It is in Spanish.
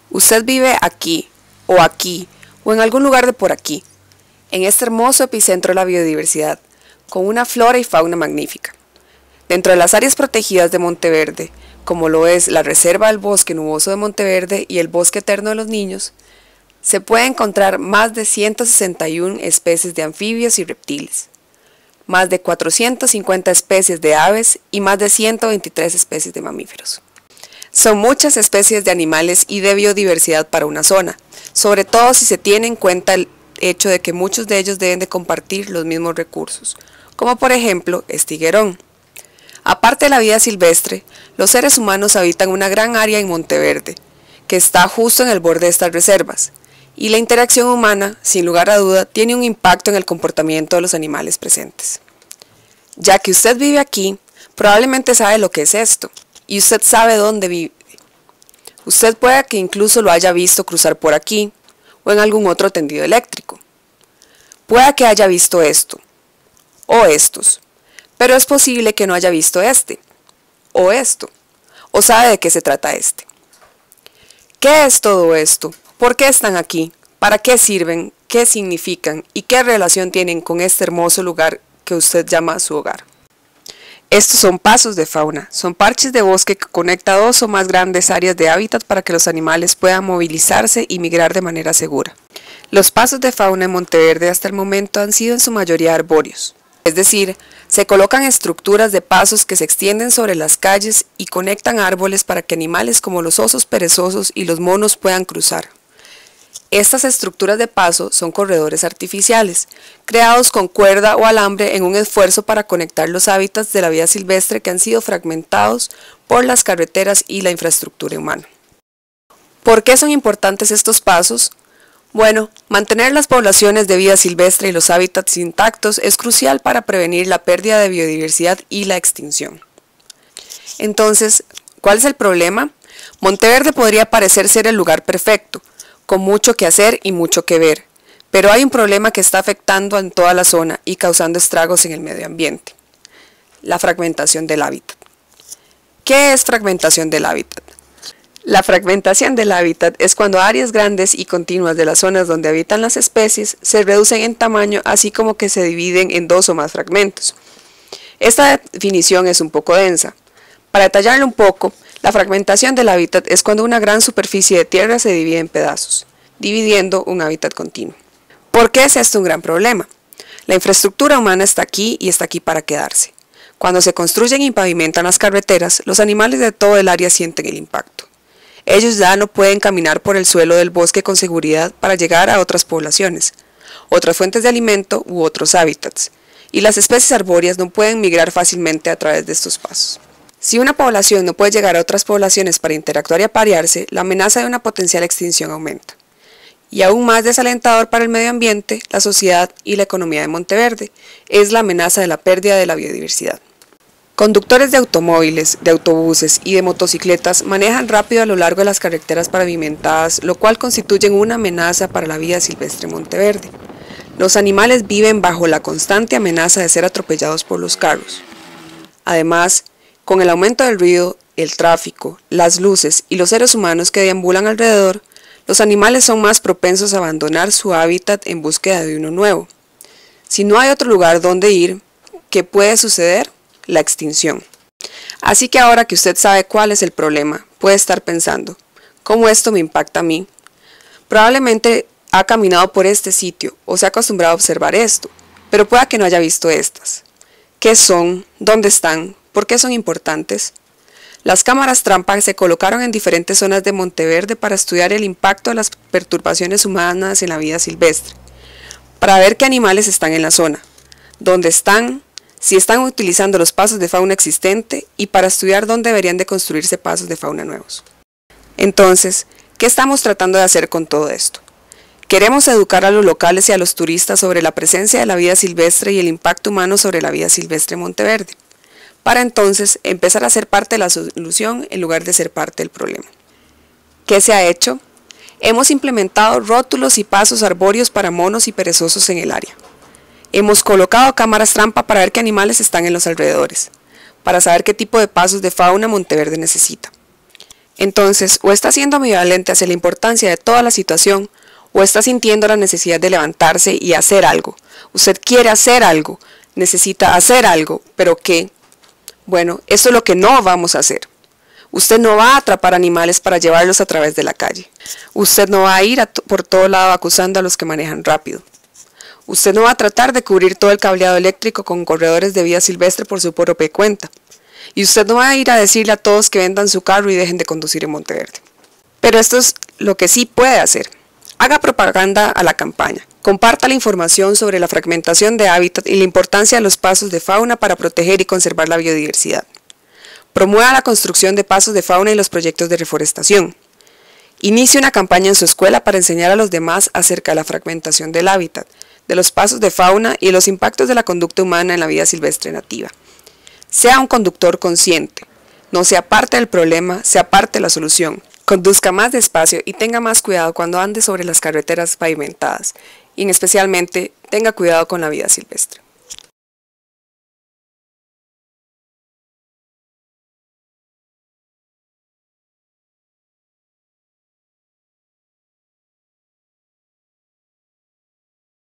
Usted vive aquí, o en algún lugar de por aquí, en este hermoso epicentro de la biodiversidad, con una flora y fauna magnífica. Dentro de las áreas protegidas de Monteverde, como lo es la Reserva del Bosque Nuboso de Monteverde y el Bosque Eterno de los Niños, se puede encontrar más de 161 especies de anfibios y reptiles, más de 450 especies de aves y más de 123 especies de mamíferos. Son muchas especies de animales y de biodiversidad para una zona, sobre todo si se tiene en cuenta el hecho de que muchos de ellos deben de compartir los mismos recursos, como por ejemplo este higuerón. Aparte de la vida silvestre, los seres humanos habitan una gran área en Monteverde, que está justo en el borde de estas reservas, y la interacción humana, sin lugar a duda, tiene un impacto en el comportamiento de los animales presentes. Ya que usted vive aquí, probablemente sabe lo que es esto, y usted sabe dónde vive. Usted puede que incluso lo haya visto cruzar por aquí, o en algún otro tendido eléctrico. Puede que haya visto esto, o estos, pero es posible que no haya visto este, o esto, o sabe de qué se trata este. ¿Qué es todo esto? ¿Por qué están aquí? ¿Para qué sirven? ¿Qué significan? ¿Y qué relación tienen con este hermoso lugar que usted llama su hogar? Estos son pasos de fauna, son parches de bosque que conecta dos o más grandes áreas de hábitat para que los animales puedan movilizarse y migrar de manera segura. Los pasos de fauna en Monteverde hasta el momento han sido en su mayoría arbóreos, es decir, se colocan estructuras de pasos que se extienden sobre las calles y conectan árboles para que animales como los osos perezosos y los monos puedan cruzar. Estas estructuras de paso son corredores artificiales, creados con cuerda o alambre en un esfuerzo para conectar los hábitats de la vida silvestre que han sido fragmentados por las carreteras y la infraestructura humana. ¿Por qué son importantes estos pasos? Bueno, mantener las poblaciones de vida silvestre y los hábitats intactos es crucial para prevenir la pérdida de biodiversidad y la extinción. Entonces, ¿cuál es el problema? Monteverde podría parecer ser el lugar perfecto, con mucho que hacer y mucho que ver, pero hay un problema que está afectando en toda la zona y causando estragos en el medio ambiente: la fragmentación del hábitat. ¿Qué es fragmentación del hábitat? La fragmentación del hábitat es cuando áreas grandes y continuas de las zonas donde habitan las especies se reducen en tamaño, así como que se dividen en dos o más fragmentos. Esta definición es un poco densa. Para detallarlo un poco, la fragmentación del hábitat es cuando una gran superficie de tierra se divide en pedazos, dividiendo un hábitat continuo. ¿Por qué es esto un gran problema? La infraestructura humana está aquí y está aquí para quedarse. Cuando se construyen y pavimentan las carreteras, los animales de todo el área sienten el impacto. Ellos ya no pueden caminar por el suelo del bosque con seguridad para llegar a otras poblaciones, otras fuentes de alimento u otros hábitats, y las especies arbóreas no pueden migrar fácilmente a través de estos pasos. Si una población no puede llegar a otras poblaciones para interactuar y aparearse, la amenaza de una potencial extinción aumenta. Y aún más desalentador para el medio ambiente, la sociedad y la economía de Monteverde es la amenaza de la pérdida de la biodiversidad. Conductores de automóviles, de autobuses y de motocicletas manejan rápido a lo largo de las carreteras pavimentadas, lo cual constituye una amenaza para la vida silvestre en Monteverde. Los animales viven bajo la constante amenaza de ser atropellados por los carros. Además, con el aumento del ruido, el tráfico, las luces y los seres humanos que deambulan alrededor, los animales son más propensos a abandonar su hábitat en búsqueda de uno nuevo. Si no hay otro lugar donde ir, ¿qué puede suceder? La extinción. Así que ahora que usted sabe cuál es el problema, puede estar pensando, ¿cómo esto me impacta a mí? Probablemente ha caminado por este sitio o se ha acostumbrado a observar esto, pero pueda que no haya visto estas. ¿Qué son? ¿Dónde están? ¿Por qué son importantes? Las cámaras trampa se colocaron en diferentes zonas de Monteverde para estudiar el impacto de las perturbaciones humanas en la vida silvestre, para ver qué animales están en la zona, dónde están, si están utilizando los pasos de fauna existente y para estudiar dónde deberían de construirse pasos de fauna nuevos. Entonces, ¿qué estamos tratando de hacer con todo esto? Queremos educar a los locales y a los turistas sobre la presencia de la vida silvestre y el impacto humano sobre la vida silvestre en Monteverde, para entonces empezar a ser parte de la solución en lugar de ser parte del problema. ¿Qué se ha hecho? Hemos implementado rótulos y pasos arbóreos para monos y perezosos en el área. Hemos colocado cámaras trampa para ver qué animales están en los alrededores, para saber qué tipo de pasos de fauna Monteverde necesita. Entonces, o está siendo ambivalente hacia la importancia de toda la situación, o está sintiendo la necesidad de levantarse y hacer algo. Usted quiere hacer algo, necesita hacer algo, pero ¿qué? Bueno, esto es lo que no vamos a hacer. Usted no va a atrapar animales para llevarlos a través de la calle. Usted no va a ir por todo lado acusando a los que manejan rápido. Usted no va a tratar de cubrir todo el cableado eléctrico con corredores de vida silvestre por su propia cuenta. Y usted no va a ir a decirle a todos que vendan su carro y dejen de conducir en Monteverde. Pero esto es lo que sí puede hacer. Haga propaganda a la campaña. Comparta la información sobre la fragmentación de hábitat y la importancia de los pasos de fauna para proteger y conservar la biodiversidad. Promueva la construcción de pasos de fauna y los proyectos de reforestación. Inicie una campaña en su escuela para enseñar a los demás acerca de la fragmentación del hábitat, de los pasos de fauna y los impactos de la conducta humana en la vida silvestre nativa. Sea un conductor consciente. No sea parte del problema, sea parte de la solución. Conduzca más despacio y tenga más cuidado cuando ande sobre las carreteras pavimentadas. Y especialmente, tenga cuidado con la vida silvestre.